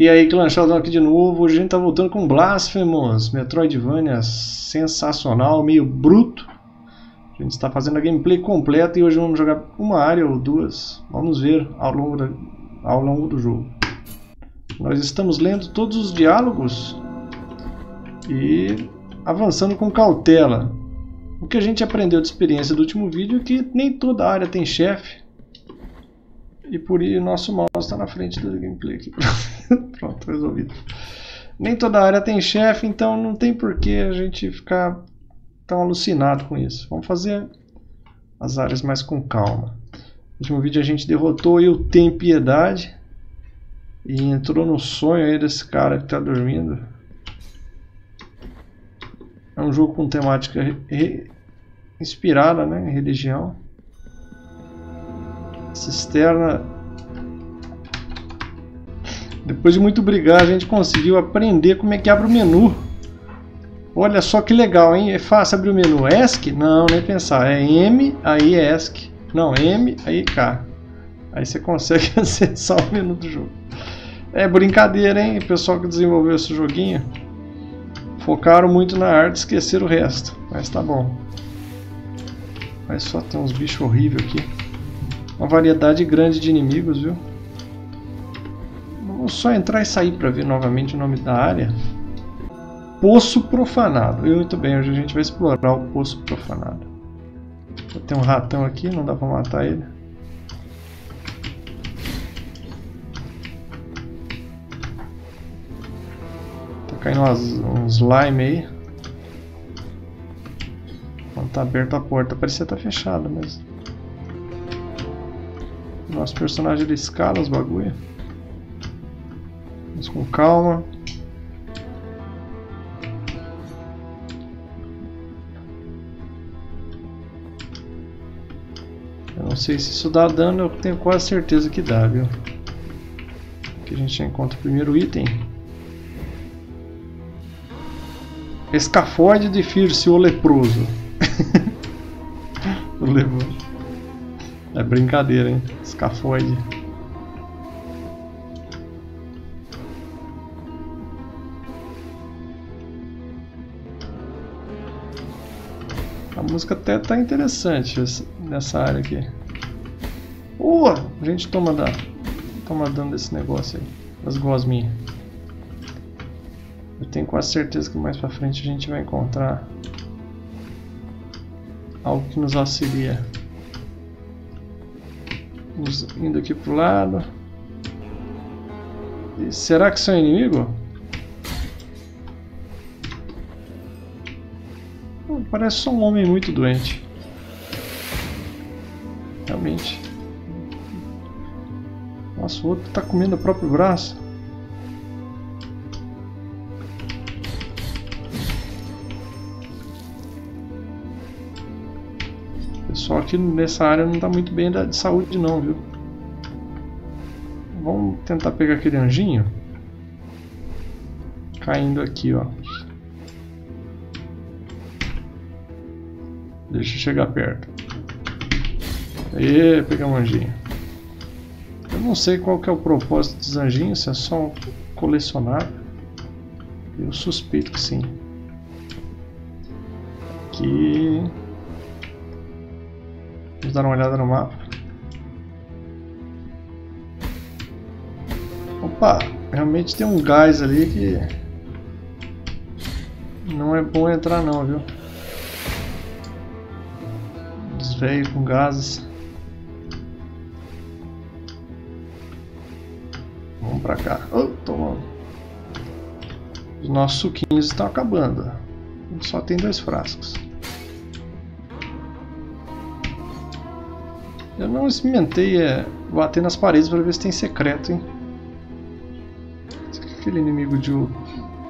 E aí, Clã Sheldon aqui de novo. Hoje a gente tá voltando com Blasphemous, Metroidvania sensacional, meio bruto. A gente está fazendo a gameplay completa e hoje vamos jogar uma área ou duas. Vamos ver ao longo do jogo. Nós estamos lendo todos os diálogos e avançando com cautela. O que a gente aprendeu de experiência do último vídeo é que nem toda área tem chefe. E por isso nosso mouse está na frente da gameplay aqui. Pronto, resolvido. Nem toda área tem chefe, então não tem por que a gente ficar tão alucinado com isso. Vamos fazer as áreas mais com calma. No último vídeo a gente derrotou o Tem Piedade. E entrou no sonho aí desse cara que está dormindo. É um jogo com temática inspirada, né, em religião. Cisterna. Depois de muito brigar, a gente conseguiu aprender como é que abre o menu. Olha só que legal, hein? É fácil abrir o menu. ESC? Não, nem pensar. É M, aí é ESC. Não, M, aí K. Aí você consegue acessar o menu do jogo. É brincadeira, hein? O pessoal que desenvolveu esse joguinho focaram muito na arte e esqueceram o resto. Mas tá bom. Mas só tem uns bichos horríveis aqui. Uma variedade grande de inimigos, viu? Vamos só entrar e sair para ver novamente o nome da área. Poço Profanado. Muito bem, hoje a gente vai explorar o Poço Profanado. Tem um ratão aqui, não dá para matar ele. Tá caindo uns slime aí. Não tá aberta a porta, parecia estar fechada mesmo. Nosso personagem ele escala os bagulho. Vamos com calma. Eu não sei se isso dá dano, eu tenho quase certeza que dá, viu? Aqui a gente já encontra o primeiro item. Escafode de Firce, o leproso. O leproso. É brincadeira, hein? Escafode. A música até tá interessante nessa área aqui. A gente toma dano desse negócio aí. Das gosminhas. Eu tenho quase certeza que mais pra frente a gente vai encontrar algo que nos auxilia. Vamos indo aqui pro lado. E será que são inimigo? Parece só um homem muito doente. Realmente. Nossa, o outro está comendo o próprio braço. O pessoal aqui nessa área não está muito bem de saúde não, viu? Vamos tentar pegar aquele anjinho. Caindo aqui, ó. Deixa eu chegar perto. Aê, pegamos um anjinho. Eu não sei qual que é o propósito dos anjinhos, se é só um colecionável. Eu suspeito que sim. Aqui. Vamos dar uma olhada no mapa. Opa, realmente tem um gás ali que não é bom entrar não, viu? Velho com gases. Vamos pra cá. Toma. Os nossos suquinhos estão acabando. Só tem 2 frascos. Eu não experimentei bater nas paredes para ver se tem secreto, hein? Aquele inimigo de ouro.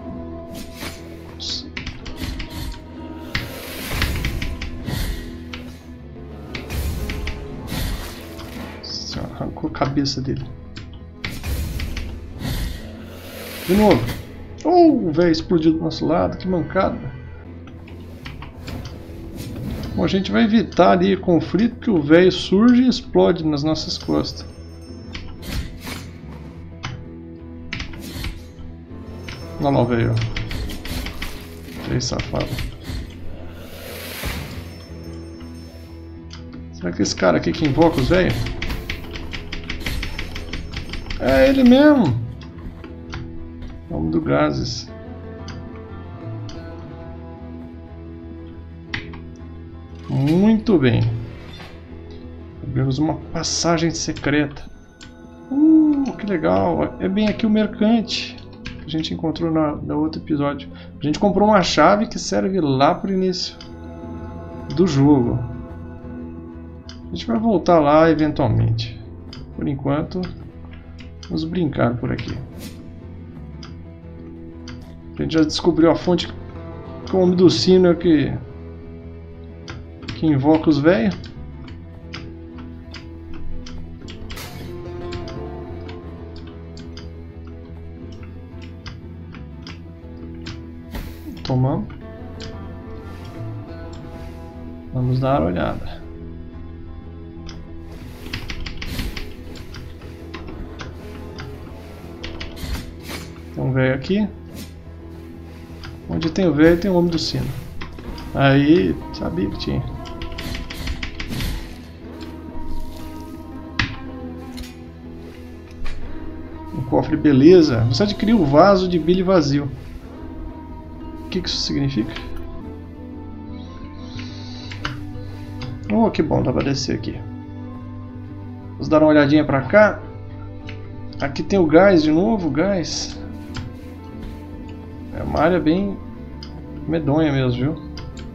Arrancou a cabeça dele. De novo. O velho explodiu do nosso lado. Que mancada. Bom, a gente vai evitar ali conflito, porque o velho surge e explode nas nossas costas. Olha lá o velho. Três safados. Será que esse cara aqui que invoca os velhos? É ele mesmo! Nome do Gazes. Muito bem. Abrimos uma passagem secreta. Que legal. É bem aqui o mercante que a gente encontrou no outro episódio. A gente comprou uma chave que serve lá pro início do jogo. A gente vai voltar lá eventualmente. Por enquanto, vamos brincar por aqui. A gente já descobriu a fonte que o homem do sino é que invoca os velhos. Tomamos. Vamos dar uma olhada. Tem um velho aqui. Onde tem o velho tem o homem do sino. Aí, sabia que tinha. Um cofre beleza. Você adquiriu o vaso de Billy vazio. O que isso significa? Oh, que bom, dá pra descer aqui. Vamos dar uma olhadinha pra cá. Aqui tem o gás de novo, gás. É uma área bem medonha mesmo, viu?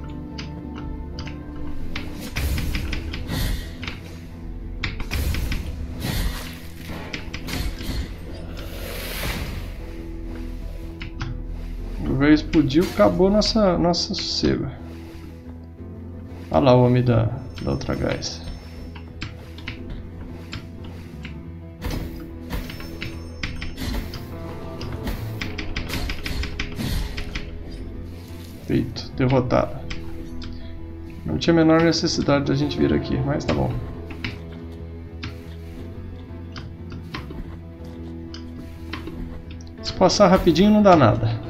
O velho explodiu, acabou nossa sossego. Olha lá o homem da outra gás. Feito, derrotado. Não tinha a menor necessidade da gente vir aqui, mas tá bom. Se passar rapidinho não dá nada.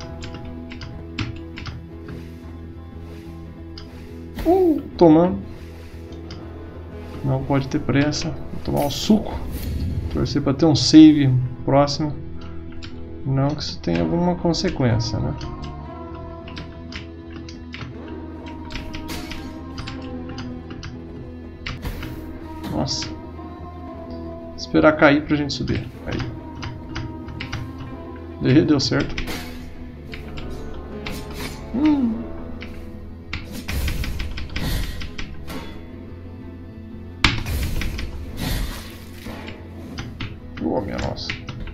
Tomando. Não pode ter pressa. Vou tomar um suco. Torcer para ter um save próximo. Não que isso tenha alguma consequência, né? Nossa. Esperar cair pra gente subir. Aí. Deu certo. Oh, minha nossa.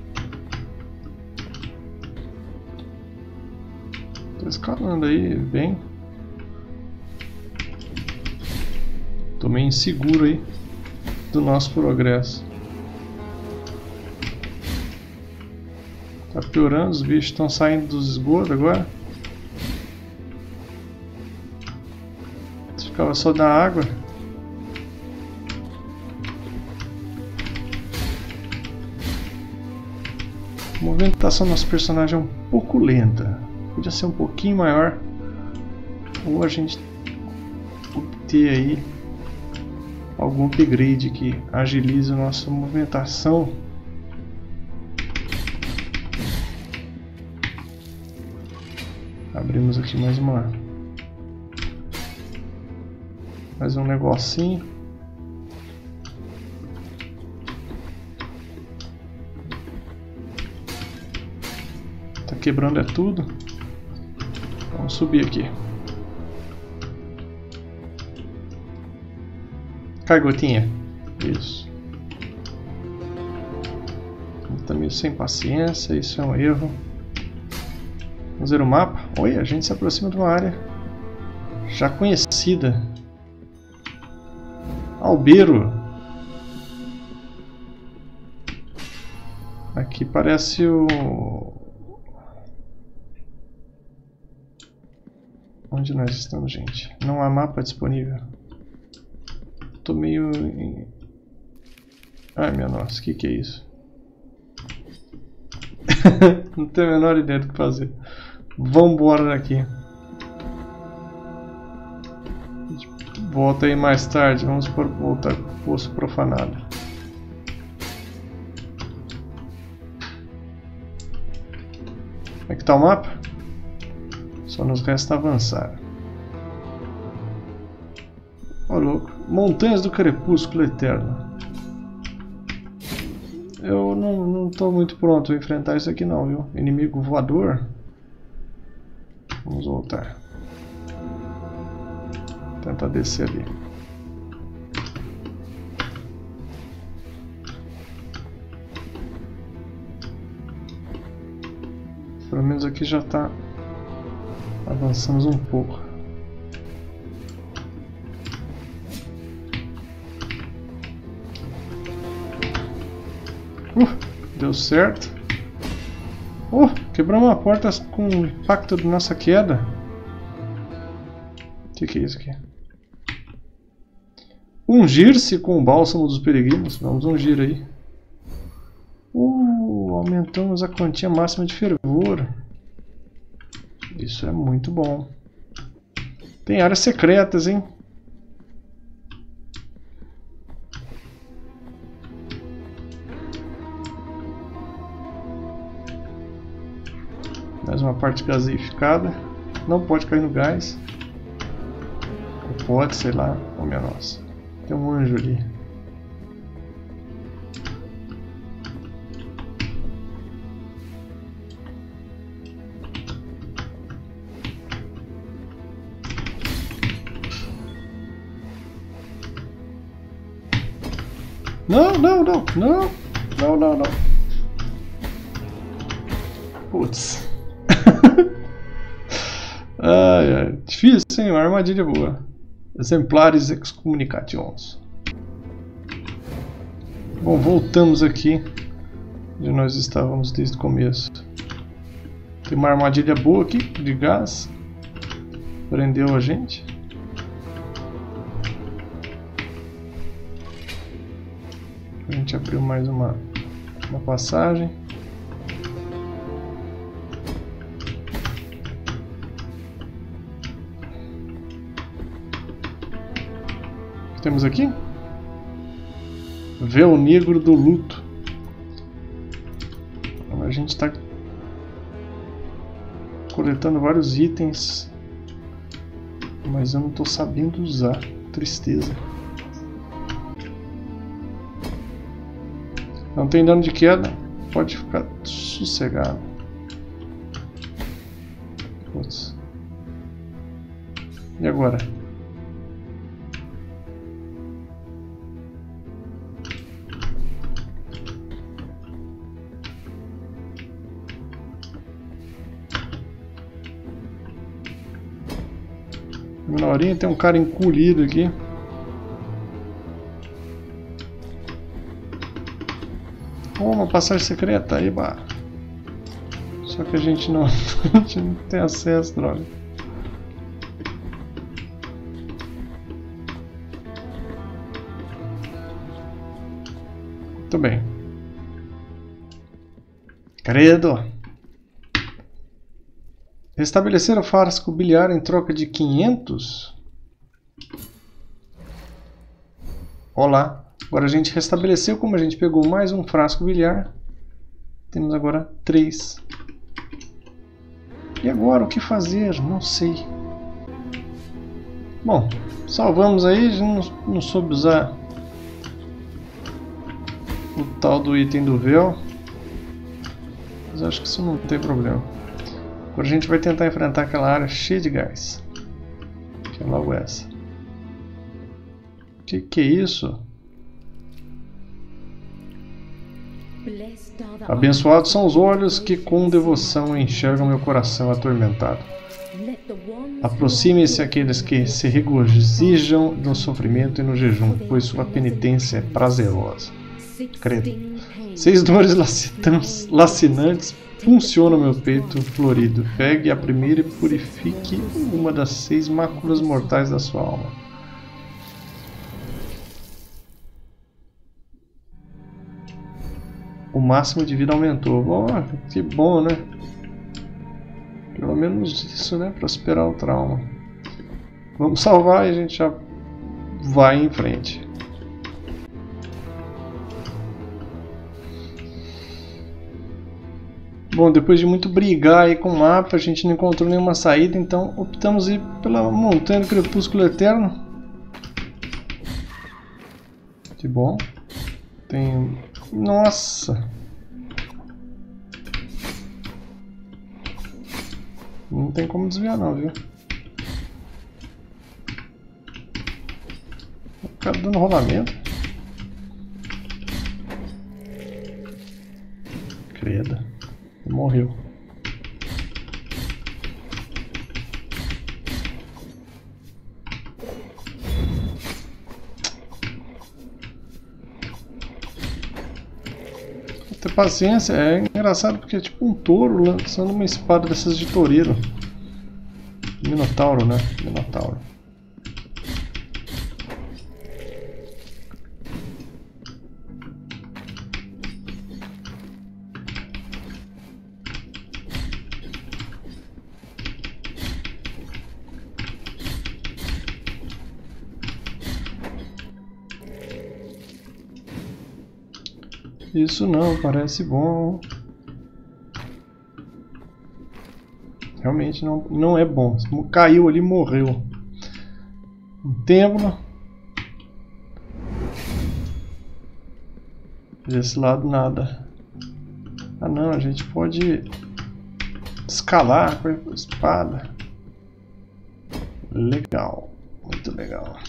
Tô escalando aí bem. Tô meio inseguro aí do nosso progresso. Tá piorando, os bichos estão saindo dos esgotos agora. Ficava só na água. A movimentação do nosso personagem é um pouco lenta. Podia ser um pouquinho maior. Ou a gente obter aí algum upgrade que agilize a nossa movimentação. Abrimos aqui mais um negocinho. Tá quebrando é tudo. Vamos subir aqui. Cai, gotinha. Isso. Tá meio sem paciência, isso é um erro. Vamos ver o mapa. Oi, a gente se aproxima de uma área já conhecida. Albeiro. Aqui parece o... Onde nós estamos, gente? Não há mapa disponível. Tô meio... Ai, minha nossa, o que é isso? Não tenho a menor ideia do que fazer. Vambora daqui. Volta aí mais tarde. Vamos voltar pro Poço Profanado. Como é que tá o mapa? Só nos resta avançar. Ó, louco. Montanhas do Crepúsculo Eterno. Eu não tô muito pronto a enfrentar isso aqui não, viu? Inimigo voador. Vamos voltar. Tentar descer ali. Pelo menos aqui já tá. Avançamos um pouco. Deu certo. Quebramos uma porta com o impacto da nossa queda. O que é isso aqui? Ungir-se com o bálsamo dos peregrinos. Vamos ungir aí. Aumentamos a quantia máxima de fervor. Isso é muito bom. Tem áreas secretas, hein? Mais uma parte gaseificada. Não pode cair no gás. Ou pode, sei lá. Oh, minha nossa. Tem um anjo ali. Não. Putz. Ai. Difícil, hein? Uma armadilha boa. Exemplares Excommunications. Bom, voltamos aqui onde nós estávamos desde o começo. Tem uma armadilha boa aqui de gás. Prendeu a gente. A gente abriu mais uma passagem. O que temos aqui? Véu Negro do Luto. A gente está coletando vários itens, mas eu não estou sabendo usar. Tristeza. Não tem dano de queda, pode ficar sossegado. Putz. E agora? Na horinha tem um cara encolhido aqui. Uma passagem secreta aí, bah. Só que a gente não, a gente não tem acesso, droga. Muito bem. Credo. Restabelecer o frasco biliar em troca de 500? Olá. Agora a gente restabeleceu, como a gente pegou mais um frasco biliar, temos agora 3. E agora o que fazer? Não sei. Bom, salvamos aí, a gente não soube usar o tal do item do véu, mas acho que isso não tem problema. Agora a gente vai tentar enfrentar aquela área cheia de gás, que é logo essa. Que é isso? Abençoados são os olhos que com devoção enxergam meu coração atormentado. Aproximem-se aqueles que se regozijam no sofrimento e no jejum, pois sua penitência é prazerosa. Credo. 6 dores lacinantes puncionam meu peito florido. Pegue a primeira e purifique uma das 6 máculas mortais da sua alma. O máximo de vida aumentou. Bom, que bom, né? Pelo menos isso, né? Pra superar o trauma. Vamos salvar e a gente já vai em frente. Bom, depois de muito brigar aí com o mapa, a gente não encontrou nenhuma saída, então optamos ir pela Montanha do Crepúsculo Eterno. Que bom. Tem... Nossa! Não tem como desviar não, viu? O cara dando rolamento. Creda. Morreu. Ter paciência, é engraçado porque é tipo um touro lançando uma espada dessas de toureiro. Minotauro, né? Minotauro. Isso não, parece bom. Realmente não é bom. Caiu ali e morreu. Um templo. Desse lado nada. Ah não, a gente pode escalar com a espada. Legal. Muito legal.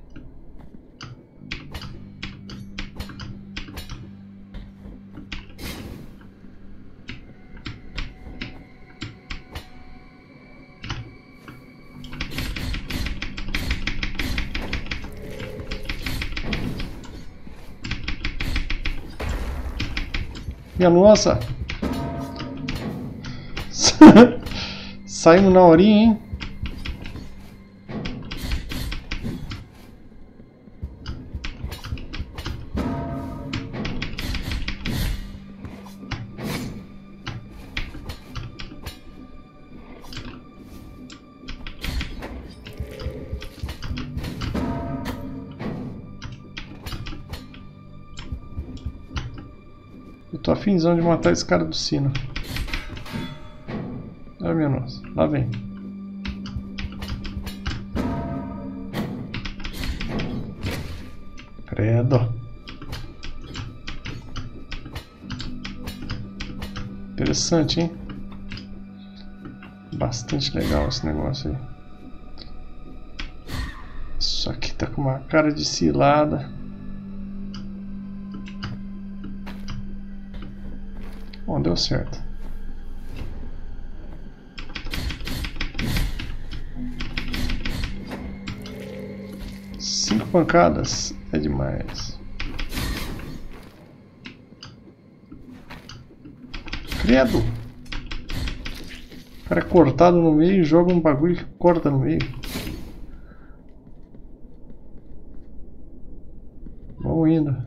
Minha nossa! Saímos na horinha, hein? Eu tô afinzão de matar esse cara do sino. Ai, minha nossa. Lá vem. Credo. Interessante, hein? Bastante legal esse negócio aí. Isso aqui tá com uma cara de cilada. Bom, deu certo. Cinco pancadas é demais. Credo! O cara é cortado no meio, joga um bagulho e corta no meio. Vamos indo.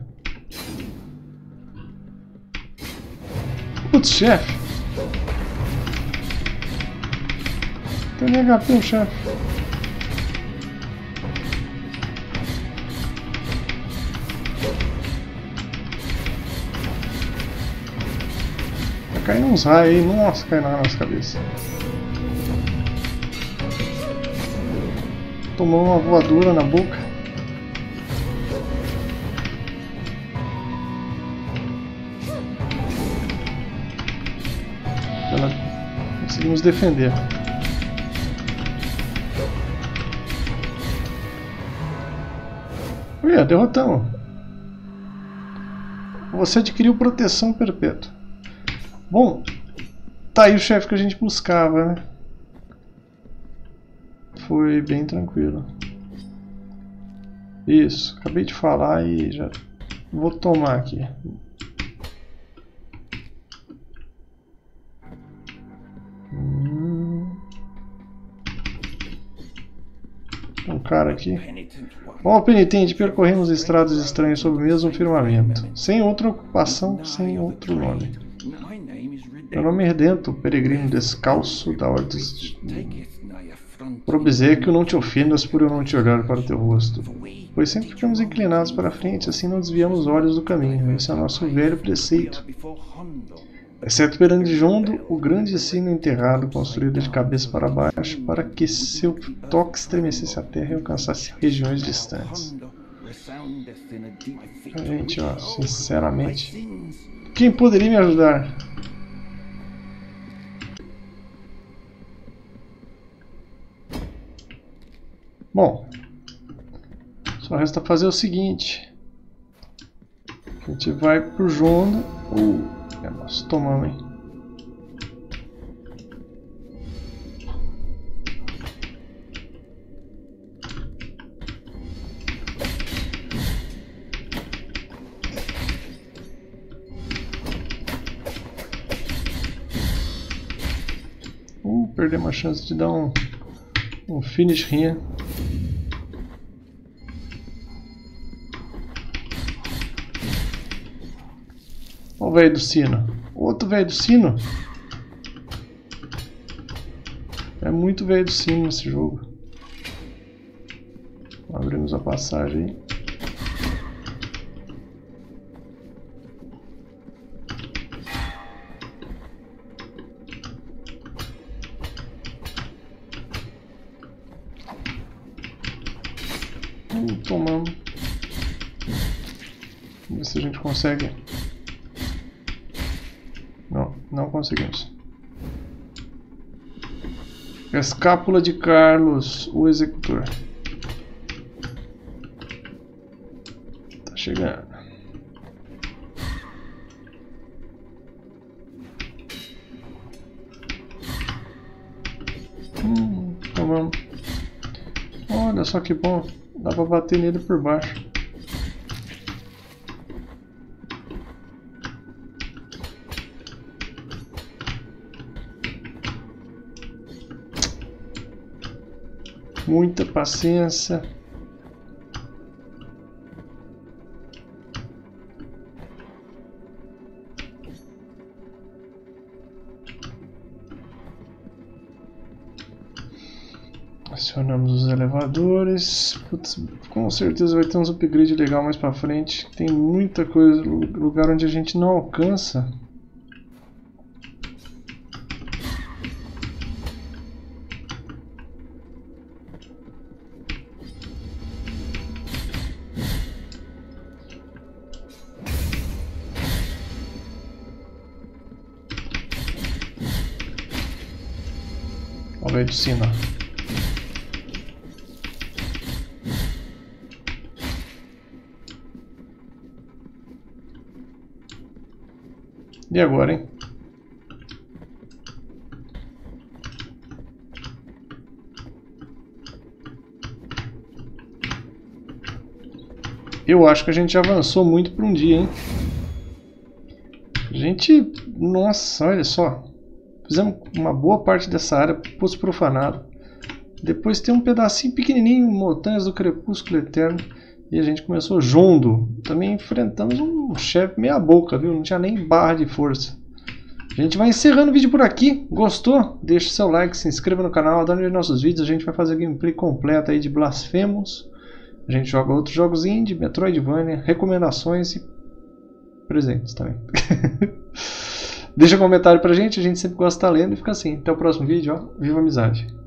Putz, chefe! Tem nem HP, o chefe. Tá caindo uns raios aí. Nossa, caiu na nossa cabeça. Tomou uma voadora na boca. Conseguimos defender. Ué, derrotamos. Você adquiriu proteção perpétua. Bom, tá aí o chefe que a gente buscava, né? Foi bem tranquilo. Isso, acabei de falar e já vou tomar aqui. Tinha um cara aqui. Ó, penitente, percorremos estradas estranhas sob o mesmo firmamento. Sem outra ocupação, sem outro nome. Meu nome é Redento, peregrino descalço da ordem. Por obséquio, não te ofendas por eu não te olhar para o teu rosto. Pois sempre ficamos inclinados para a frente, assim não desviamos os olhos do caminho. Esse é o nosso velho preceito. Exceto perante Jondo, o grande sino enterrado, construído de cabeça para baixo, para que seu toque estremecesse a terra e alcançasse regiões distantes. Gente, ó, sinceramente, quem poderia me ajudar? Bom, só resta fazer o seguinte. A gente vai pro Jondo. Nós tomamos, hein? Perdemos a chance de dar um finish here. Olha o velho do sino. Outro velho do sino. É muito velho do sino nesse jogo. Abrimos a passagem aí. Tomamos. Vamos ver se a gente consegue. Não conseguimos. Escápula de Carlos, o executor. Tá chegando. Tomamos. Olha só que bom. Dá pra bater nele por baixo. Muita paciência. Acionamos os elevadores. Putz, com certeza vai ter uns upgrades legais mais pra frente. Tem muita coisa, lugar onde a gente não alcança. Olha o velho do sino. E agora, hein? Eu acho que a gente avançou muito para um dia, hein? A gente... Nossa, olha só. Fizemos uma boa parte dessa área, Poço Profanado. Depois tem um pedacinho pequenininho, Montanhas do Crepúsculo Eterno. E a gente começou Jondo. Também enfrentamos um chefe meia boca, viu? Não tinha nem barra de força. A gente vai encerrando o vídeo por aqui. Gostou? Deixe seu like, se inscreva no canal, dá nos nossos vídeos. A gente vai fazer gameplay completa aí de Blasphemous. A gente joga outros jogos indie, Metroidvania, recomendações e presentes também. Deixa um comentário pra gente, a gente sempre gosta de estar lendo e fica assim. Até o próximo vídeo, ó. Viva a amizade!